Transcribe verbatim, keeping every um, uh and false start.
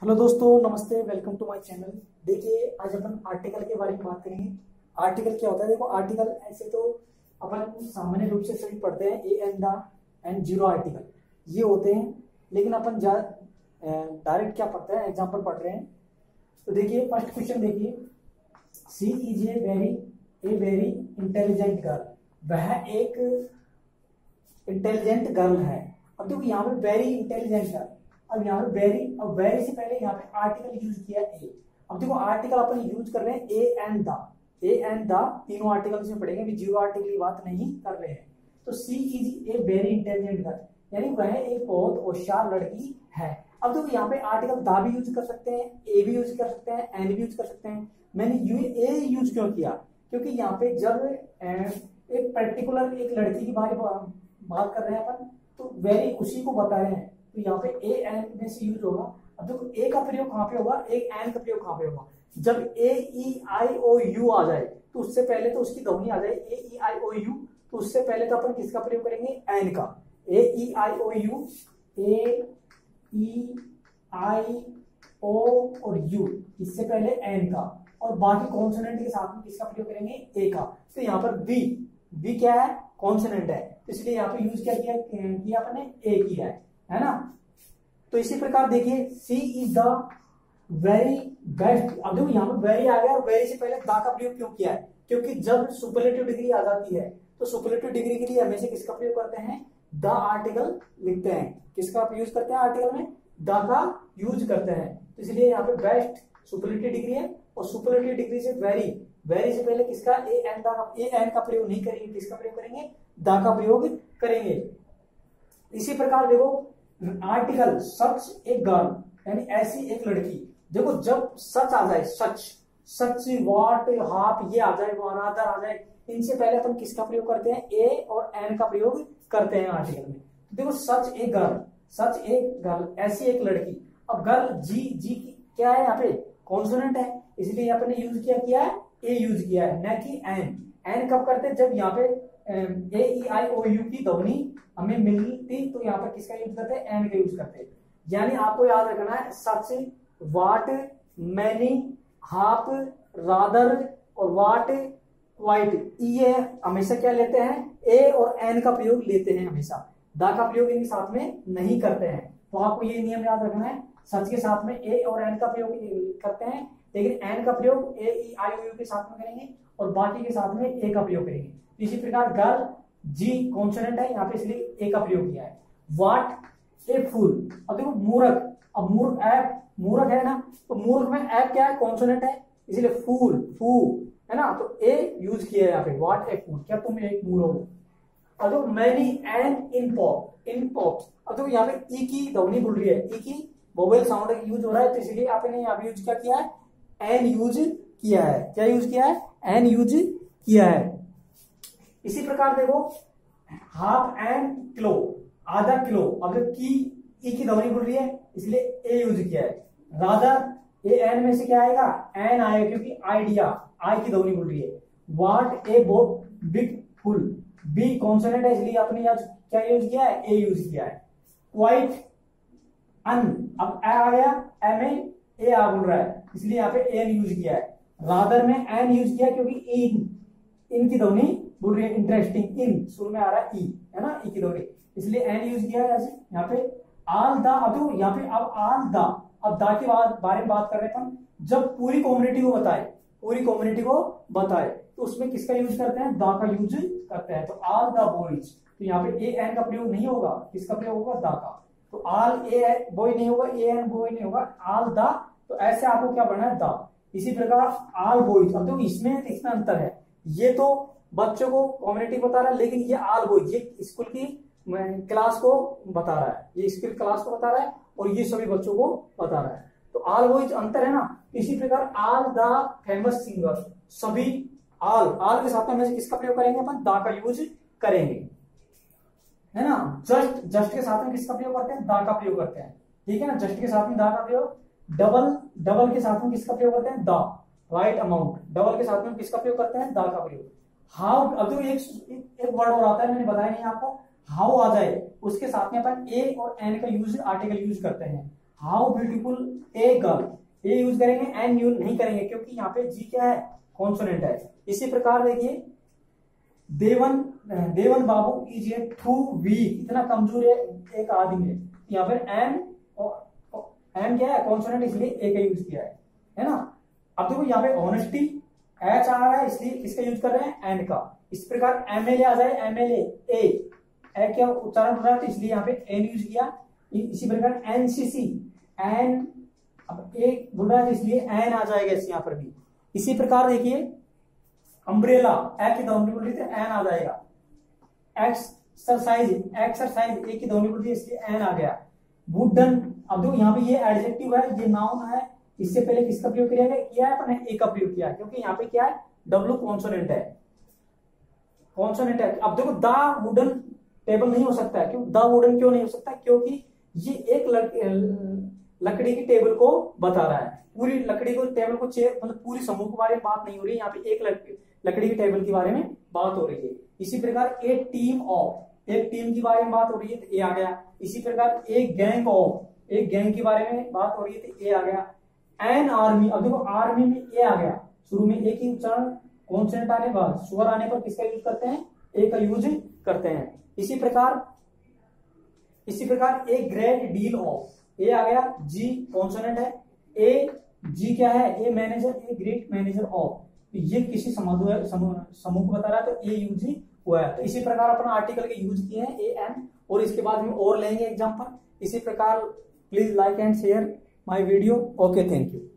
Hello दोस्तों, नमस्ते। Welcome to my channel. देखिए, आज अपन आर्टिकल के बारे में बात करेंगे। आर्टिकल क्या होता है? देखो, आर्टिकल ऐसे तो अपन सामान्य रूप से सभी पढ़ते हैं, a and the and zero article ये होते हैं। लेकिन अपन डायरेक्ट क्या पढ़ते हैं, एग्जाम्पल पढ़ रहे हैं। तो देखिए, फर्स्ट क्वेश्चन देखिए, she is a very a very intelligent girl. वह एक इंटेलिजेंट गर्ल है। अब देखो, यहाँ पे वेरी इंटेलिजेंट गर्ल, अब यहाँ पे वेरी, अब वेरी से पहले यहाँ पे आर्टिकल यूज किया ए। अब देखो, आर्टिकल अपन यूज कर रहे हैं a and the, a and the तीनों आर्टिकल में पढ़ेंगे, जीरो आर्टिकल की बात नहीं कर रहे हैं। तो she is a very intelligent girl, यानी वह एक बहुत होशियार लड़की है। अब देखो, यहाँ पे आर्टिकल दा भी यूज कर सकते हैं, ए भी यूज कर सकते हैं, एंड भी यूज कर सकते हैं। मैंने यू ए यूज क्यों किया? क्योंकि यहाँ पे जब एक पर्टिकुलर एक लड़की की बारे में बात कर रहे हैं अपन, तो वेरी उसी को बता रहे हैं, तो यहाँ पे ए एन में से यूज होगा। अब देखो, ए का प्रयोग कहाँ पे होगा, ए एन का प्रयोग कहाँ पे होगा? जब ए ई आई ओ यू आ जाए, तो उससे पहले तो उसकी ध्वनि आ जाए ए ई आई ओ यू, तो उससे पहले तो अपन किसका प्रयोग करेंगे? एन का। ए ई आई ओ यू, ए ई आई ओ और यू, इससे पहले एन का, और बाकी कॉन्सोनेंट के साथ में किसका प्रयोग करेंगे? ए का। तो यहाँ पर वी, वी क्या है? कॉन्सोनेंट है, इसलिए यहाँ पे यूज क्या किया किया आपने? ए किया है, है ना। तो इसी प्रकार देखिए, she is the very best. अब देखो, यहाँ पे वेरी आ गया, और वेरी से पहले द का प्रयोग क्यों किया है? क्योंकि जब सुपरलेटिव डिग्री आ जाती है, तो सुपरलेटिव डिग्री के लिए हमेशा किसका प्रयोग करते हैं? द आर्टिकल लिखते हैं। किसका यूज करते हैं आर्टिकल में? द का यूज करते हैं। तो इसलिए यहाँ पे बेस्ट सुपरलेटिव डिग्री है, और सुपरलेटिव डिग्री से वेरी, वेरी से पहले किसका? A an the, a an का प्रयोग नहीं करेंगे, किसका प्रयोग करेंगे? द का प्रयोग करेंगे। इसी प्रकार देखो, आर्टिकल सच एक गर्ल, यानी ऐसी एक लड़की। देखो, जब सच आ जाए, सच, सच, वाट, हाफ, ये आ जाए, रादर आ जाए, इनसे पहले अपन किसका प्रयोग करते हैं? ए और एन का प्रयोग करते हैं आर्टिकल में। देखो, सच एक गर्ल, सच एक गर्ल, ऐसी एक लड़की। अब गर्ल, जी, जी की क्या है यहाँ पे? कॉन्सोनेंट है, इसलिए यहाँ पे यूज किया किया है ए यूज किया है, न कि एन। एन कब करते हैं? जब यहाँ पे ए ई आई ओ यू की ध्वनि हमें मिलती, तो यहाँ पर किसका यूज करते हैं? एन का यूज करते हैं। यानी आपको याद रखना है, such, what, many, half, rather और वाट, क्वाइट, ये हमेशा क्या लेते हैं? ए और एन का प्रयोग लेते हैं हमेशा, दा का प्रयोग इनके साथ में नहीं करते हैं। तो आपको ये नियम याद रखना है, सच के साथ में ए और एन का प्रयोग करते हैं, लेकिन एन का प्रयोग ए ई आई ओ यू के साथ में करेंगे, और बाकी के साथ में ए का प्रयोग करेंगे। इसी प्रकार गर्ल, जी कॉन्सोनेंट है यहाँ पे, इसलिए ए का प्रयोग किया है। वाट, ए फूल। अब देखो, मूर्ख, अब मूर्ख ऐप, मूर्ख है ना, तो मूर्ख में ऐप क्या है? कॉन्सोनेंट है, इसलिए फूल, फू, है ना, तो ए यूज किया है यहाँ पे। वाट ए फूल, क्या तुम एक मूर्ख हो? अब देखो, many an in pop, in pop. अब देखो, यहाँ पे ई की ध्वनि बोल रही है, ई की वोवेल साउंड यूज हो रहा है, तो इसलिए आपने यहाँ पे यूज क्या किया है? एन यूज किया है। क्या यूज किया है? एन यूज किया है। इसी प्रकार देखो, हाफ एंड किलो, आधा किलो। अब की ई की ध्वनि बोल रही है, इसलिए ए यूज किया है। रादर, ए एन में से क्या आएगा? एन आएगा, क्योंकि आइडिया, आई की ध्वनि बोल रही है। वाट ए बो बिग फुल, बी कॉन्सोनेंट है, इसलिए आपने आज क्या यूज किया है? ए यूज किया है। क्वाइट, अन, अब ए आ गया, ए में ए आ बोल रहा है, इसलिए यहाँ पे एन यूज किया है। रादर में एन यूज किया, क्योंकि इन, इन की ध्वनि बोल रही है, इंटरेस्टिंग, इन शुरू में आ रहा है ई, है ना, ई की ध्वनि, इसलिए एन यूज किया है। यहाँ पे आल द, अब यहाँ पे अब आल द, अब दा के बारे में बात कर रहे हैं, जब पूरी कम्युनिटी को बताए, पूरी कम्युनिटी को बताए, तो उसमें किसका यूज करते हैं? दा का यूज करते हैं। तो आल द बॉयज, तो यहाँ पे ए एन का प्रयोग नहीं होगा, किसका प्रयोग होगा? दा का। तो आल ए बॉय नहीं होगा, ए एन बॉय नहीं होगा, आल द। तो ऐसे आपको क्या बढ़ना है? दा। इसी प्रकार आल बॉयज, अब तो इसमें इसमें अंतर है, ये तो बच्चों को कम्युनिटी बता रहा है, लेकिन ये आल बॉयज, ये स्कूल की क्लास को बता रहा है, ये स्कूल क्लास को बता रहा है, और ये सभी बच्चों को बता रहा है। तो आल बॉयज अंतर है ना। इसी प्रकार आल द फेमस सिंगर, सभी, आल, आल के साथ में किसका प्रयोग करेंगे अपन? दा का यूज करेंगे, है ना। जस्ट, जस्ट के साथ में किसका प्रयोग करते हैं? दा का प्रयोग करते हैं, ठीक है ना। जस्ट के साथ में दा का प्रयोग। डबल, डबल के साथ में किसका प्रयोग करते हैं? दा। राइट अमाउंट, डबल के साथ में किसका प्रयोग करते हैं? दा का प्रयोग। हाउ, अब तो एक, एक वर्ड और आता है, मैंने बताया नहीं आपको, हाउ आ जाए, उसके साथ में अपन ए और एन का यूज, आर्टिकल यूज करते हैं। हाउ ब्यूटीफुल ए गर्ल, ये यूज करेंगे, एन यूज नहीं करेंगे क्योंकि यहाँ पे जी क्या है, कॉन्सोनेंट है। इसी प्रकार देखिए Devan Devan Babu is a too weak, इतना कमजोर है एक आदमी है, यहाँ पर एन एन क्या है, कॉन्सोनेंट, इसलिए ए का यूज किया है, है ना। अब देखो यहाँ पे ऑनेस्टी एच आ रहा है, इसलिए किसका यूज कर रहे हैं, एन का। इस प्रकार एमएलए आ जाए, एमएलए ए ए क्या उच्चारण हो रहा है, तो इसलिए यहाँ पे एन यूज किया। इसी प्रकार एनसीसी एन, अब ए बोल रहा है इसलिए एन आ जाएगा इस यहाँ पर भी। इसी प्रकार देखिए अम्ब्रेला ए की दोनों बोल रही थी, एन आ जाएगा। एक्सरसाइज एक्सरसाइज ए की दोनों बोल रही है, इसलिए एन आ गया। वुडन, अब देखो यहाँ पे ये एडजेक्टिव है, ये नाउन है, इससे पहले किसका प्रयोग किया गया, किया है अपने ए का प्रयोग किया है, क्योंकि यहाँ पे क्या है, डब्ल्यू कॉन्सोनेंट है, कॉन्सोनेंट है। अब देखो द वुडन टेबल नहीं हो सकता है, क्यों द वुडन क्यों नहीं हो सकता, क्योंकि ये एक लकड़ी की टेबल को बता रहा है, पूरी लकड़ी को टेबल को चेयर मतलब पूरी समूह के बारे में बात नहीं हो रही है, यहाँ पे एक लकड़ी की टेबल के बारे में बात हो रही है। इसी प्रकार ए टीम ऑफ, एक टीम के बारे में बात हो रही है, तो ए आ गया। इसी प्रकार एक गैंग ऑफ, एक गैंग के बारे में बात हो रही है, तो ए आ गया। एन आर्मी, अब देखो आर्मी में ए आ गया, शुरू में ए की उच्चारण कॉन्सोनेंट आने बाद स्वर आने पर किसका यूज करते हैं, ए का यूज करते हैं। इसी प्रकार इसी प्रकार a great deal of, a आ गया, जी कॉन्सोनेंट है, ए जी क्या है, a manager, a great manager of, ये किसी समूह समूह को बता रहा है, तो ए यूज हुआ है। तो इसी प्रकार अपना आर्टिकल के यूज किए हैं ए एन, और इसके बाद में और लेंगे एग्जाम्पल। इसी प्रकार please like and share my video. Okay, thank you.